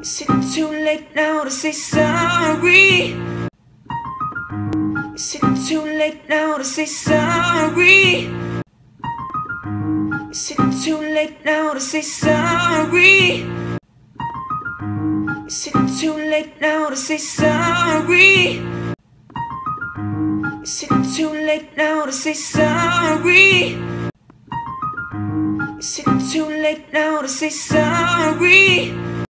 Is it too late now to say sorry? Is it too late now to say sorry? Is it too late now to say sorry? Is it too late now to say sorry? Is it too late now to say sorry? Is it too late now to say sorry?